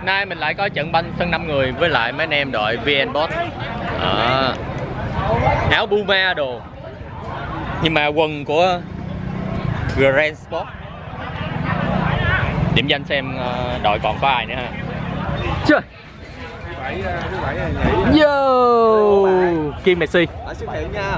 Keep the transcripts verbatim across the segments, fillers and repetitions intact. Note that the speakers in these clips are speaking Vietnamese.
nay mình lại có trận banh sân năm người với lại mấy anh em đội vê en Boss. À, áo Puma đồ. Nhưng mà quần của Grand Sport. Điểm danh xem đội còn có ai nữa ha. Trời. Yo, Kim Messi. Ở siêu thị nha.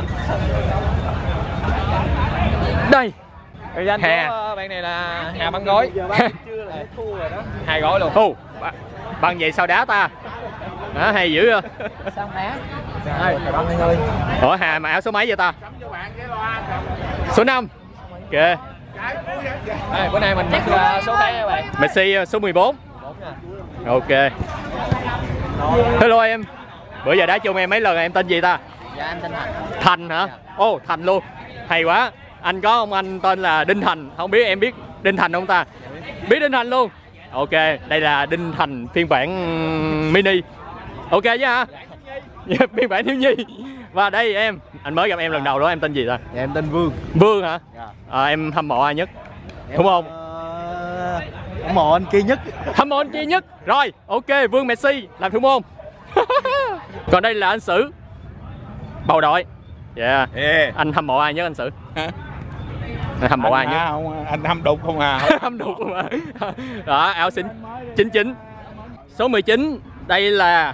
Đây. Người danh Hà. của bạn này là Hà Băng Gối. Hai gói luôn. Ồ, bằng vậy sao đá ta? Hả, hay dữ à? Sao đá? Băng ơi. Ủa Hà mà áo số mấy vậy ta? Số năm. Kìa. À, bữa nay mình nhắc uh, số tháng các bạn. Messi số mười bốn. Ok. Hello em. Bữa giờ đá chung em mấy lần em tên gì ta? Dạ em tên Thành. Thành hả? Ồ oh, Thành luôn. Hay quá. Anh có ông anh tên là Đinh Thành. Không biết em biết Đinh Thành không ta? Biết Đinh Thành luôn. Ok, đây là Đinh Thành phiên bản mini. Ok chứ hả? Phiên bản thiếu nhi. Và đây em, anh mới gặp em lần đầu đó, em tên gì ta? Dạ, em tên Vương. Vương hả? Dạ. À, em hâm mộ ai nhất? Em, đúng không? Uh, hâm mộ anh kia nhất. Hâm mộ anh kia nhất. Rồi, ok, Vương Messi làm thủ môn. Còn đây là anh Sử, bầu đội. Yeah. Yeah. Anh hâm mộ ai nhất anh Sử? Anh hâm mộ ai nhất? Không, anh hâm đục không à? Hâm đục không à? Đó, áo xinh chín chín. Số mười chín, đây là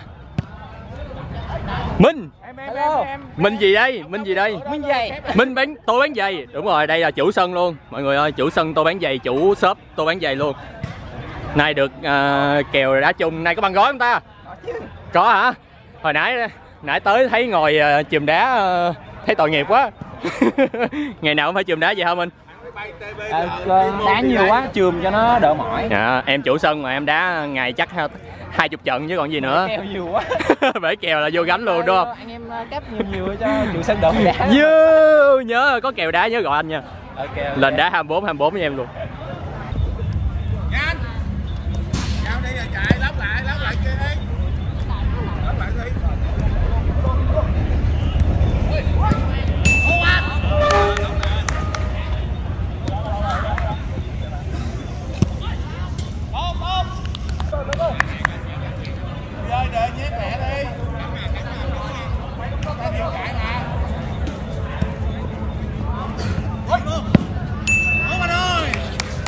Minh. Hello. Minh gì đây? Minh gì đây? Minh giày. Minh bán tôi bán giày. Đúng rồi, đây là chủ sân luôn. Mọi người ơi, chủ sân tôi bán giày, chủ shop tôi bán giày luôn. Nay được uh, kèo đá chung, nay có băng gói không ta? Có hả? Hồi nãy nãy tới thấy ngồi uh, chùm đá uh, thấy tội nghiệp quá. Ngày nào cũng phải chùm đá vậy hả Minh? À, đá nhiều quá chùm cho nó đỡ mỏi. Dạ, em chủ sân mà em đá ngày chắc hai chục trận chứ còn gì nữa. Kèo nhiều quá. Bể kèo là vô gánh luôn đúng không? Anh em cáp nhiều nhiều cho chủ sân đỡ đá. Nhớ, nhớ có kèo đá nhớ gọi anh nha. Okay, okay. Lên đá hai mươi bốn hai mươi bốn với em luôn. Nhanh. Giao đi rồi chạy, lóc lại, lóc lại kia đi. Lóc lại đi. Rơi đợi nhét mẹ đi. Ta điều chạy mà. Ôi, Ủa anh ơi.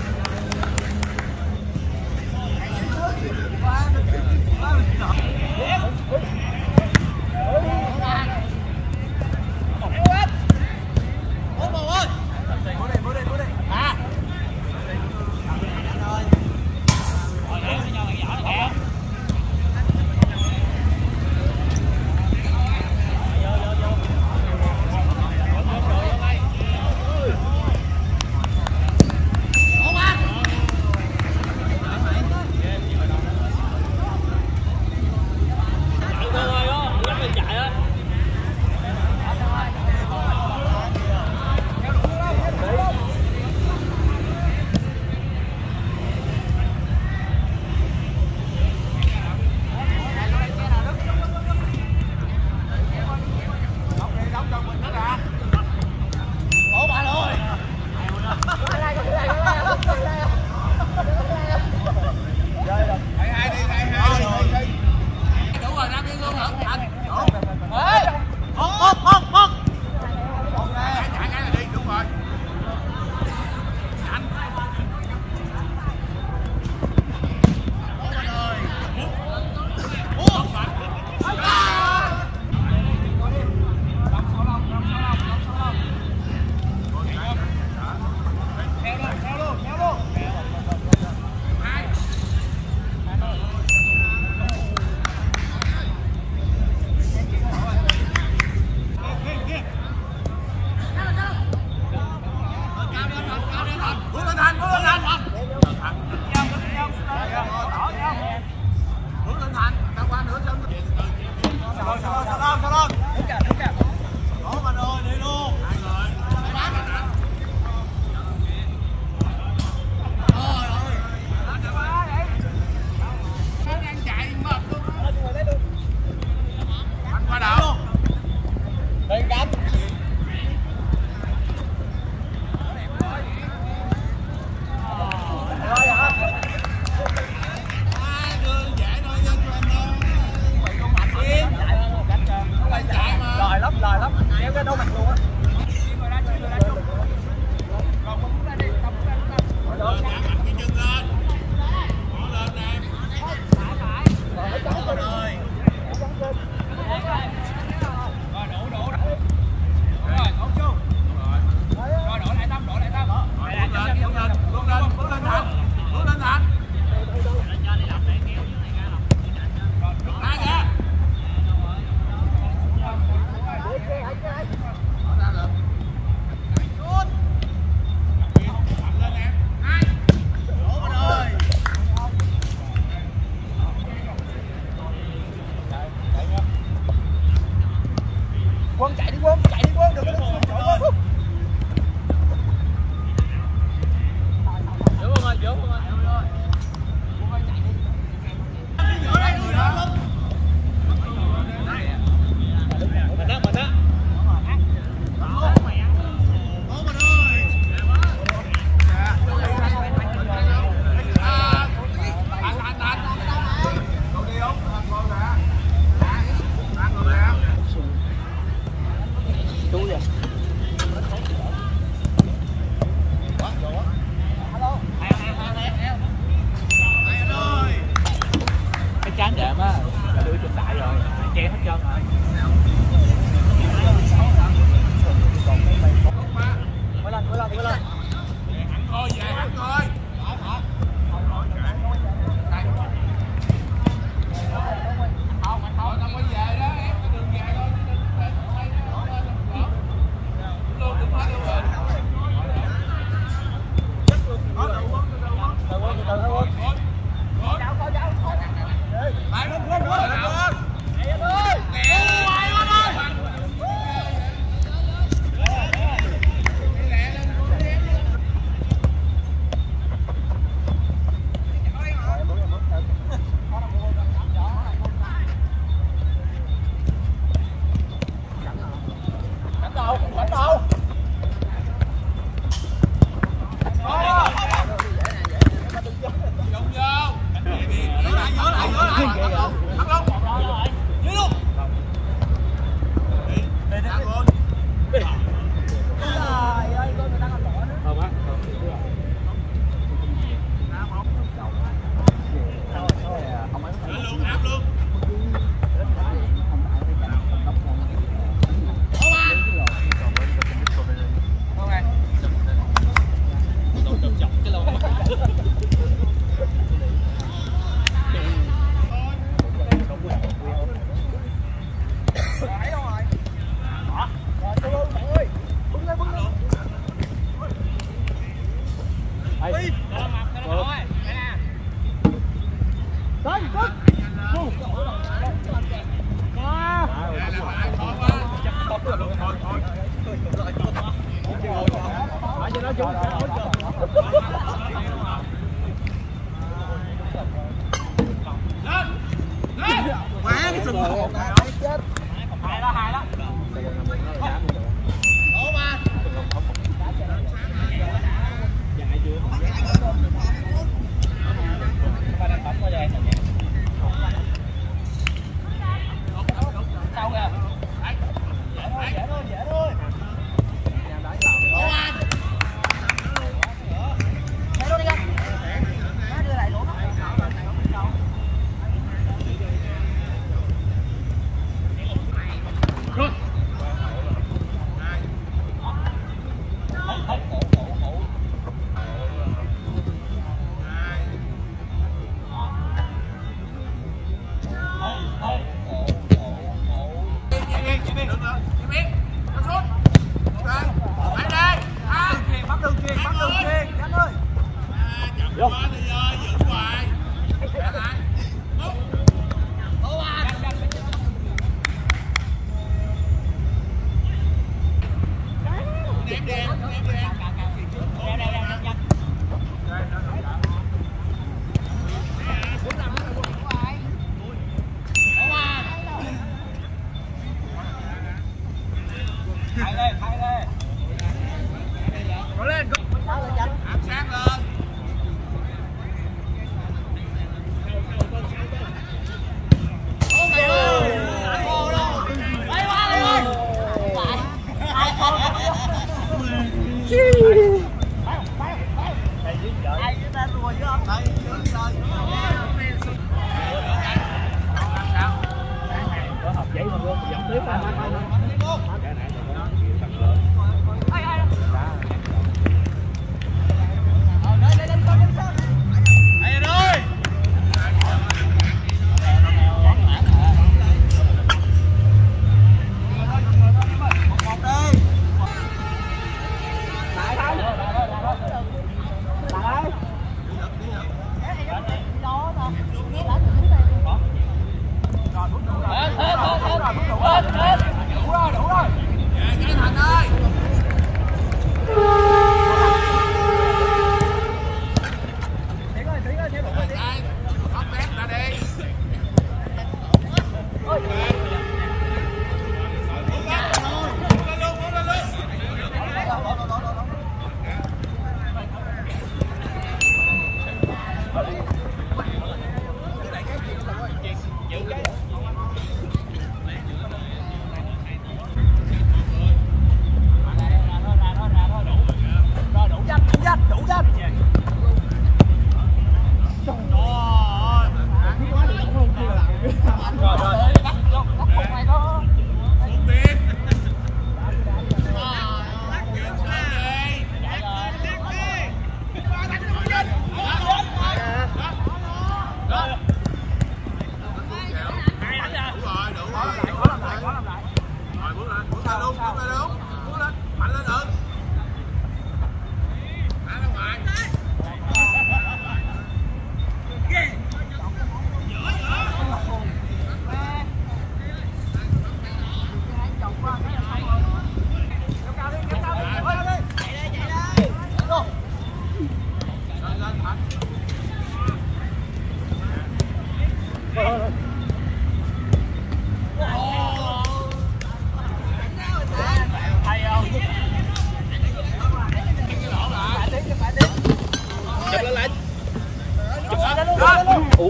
uống.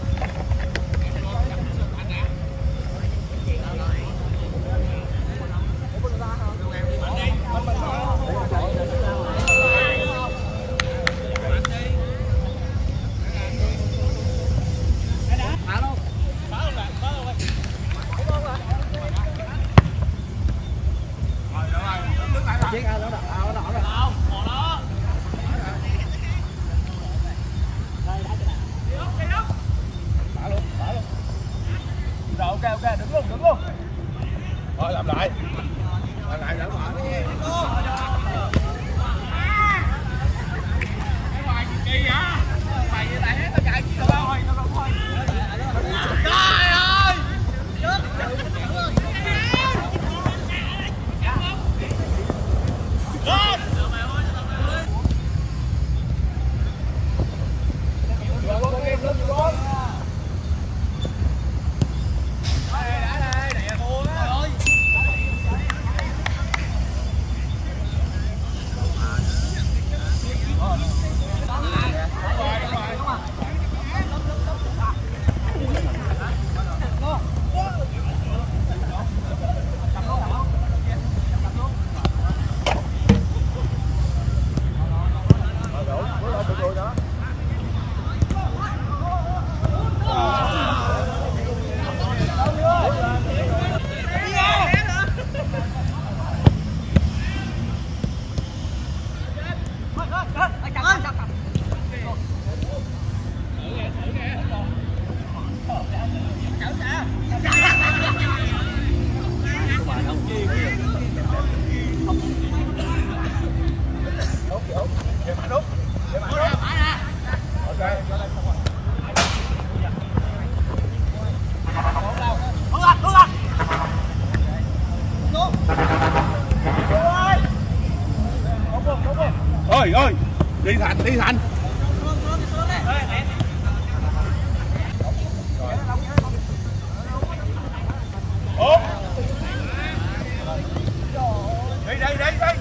Rồi làm lại. Làm lại đỡ mở. Cái ngoài gì kỳ vậy? Mày vậy lại hết tao chạy chi đâu thôi. Trời ơi. Ơi ơi, đi Thành, đi Thành. Ủa? Đi đây, đi đây.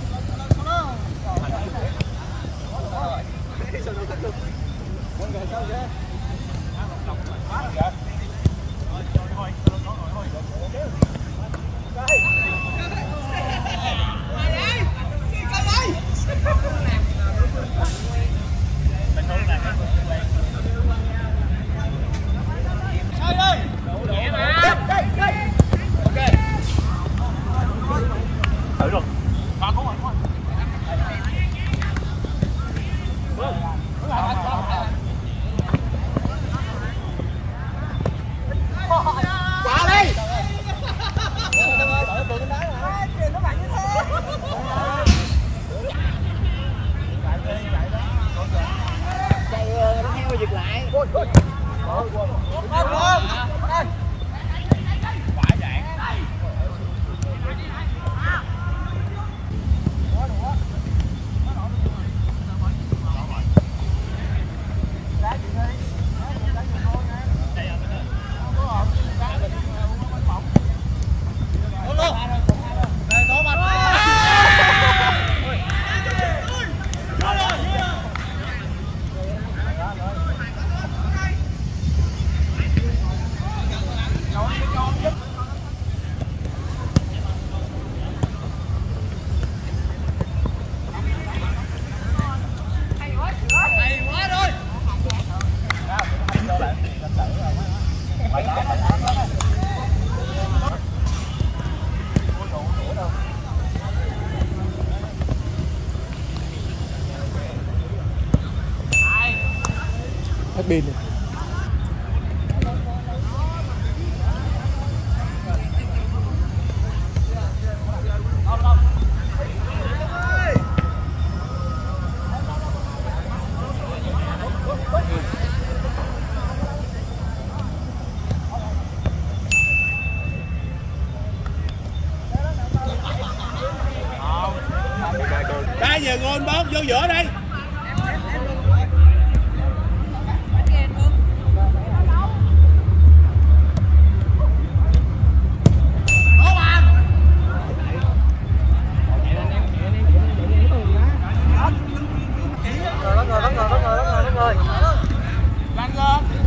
Hết pin rồi. Ra về ngồi bóp vô giữa đây. Rồi, rồi, rồi, rồi, rồi, rồi. Lên lên.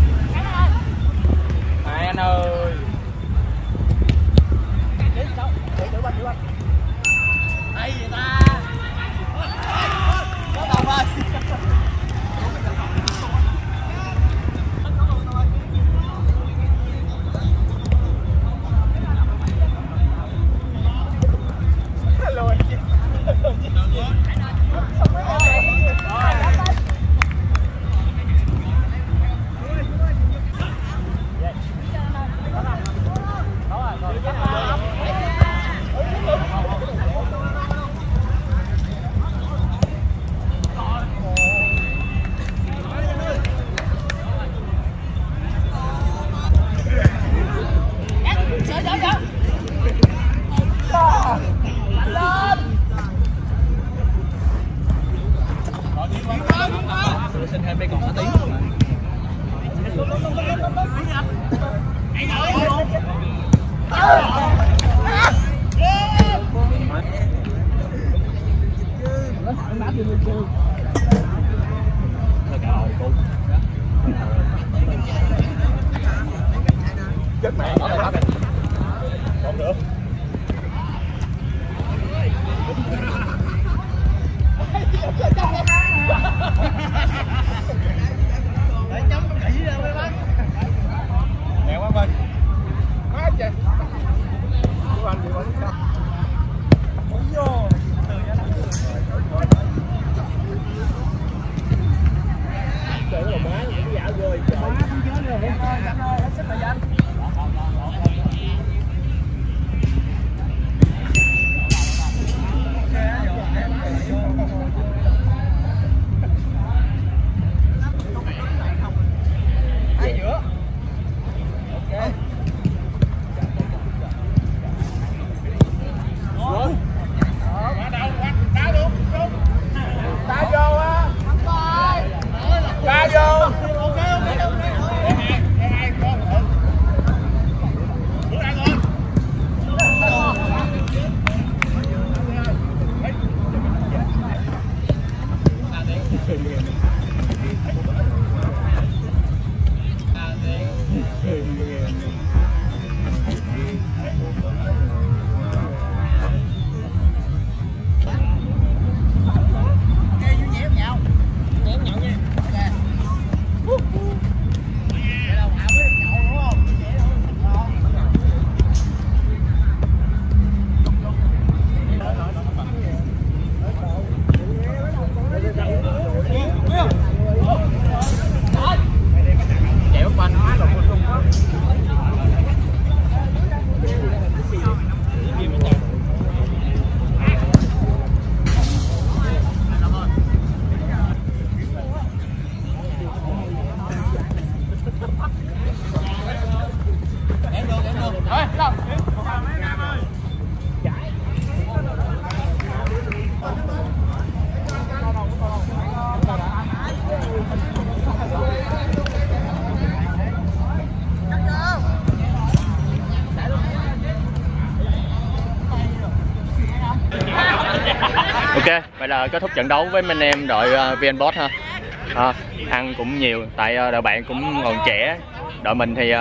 Ok, vậy là kết thúc trận đấu với anh em đội uh, VnBoss ha. À, ăn cũng nhiều, tại uh, đội bạn cũng còn trẻ. Đội mình thì uh,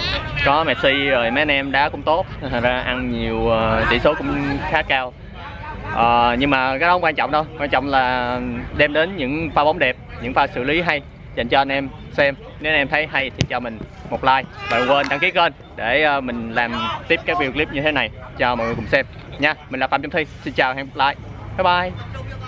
có Messi rồi mấy anh em đá cũng tốt, thành ra ăn nhiều, uh, tỷ số cũng khá cao. Uh, nhưng mà cái đó không quan trọng đâu, quan trọng là đem đến những pha bóng đẹp, những pha xử lý hay dành cho anh em xem. Nếu anh em thấy hay thì cho mình một like và đừng quên đăng ký kênh để uh, mình làm tiếp các video clip như thế này cho mọi người cùng xem nha. Mình là Phạm Trung Thi, xin chào và hẹn gặp lại. Bye bye.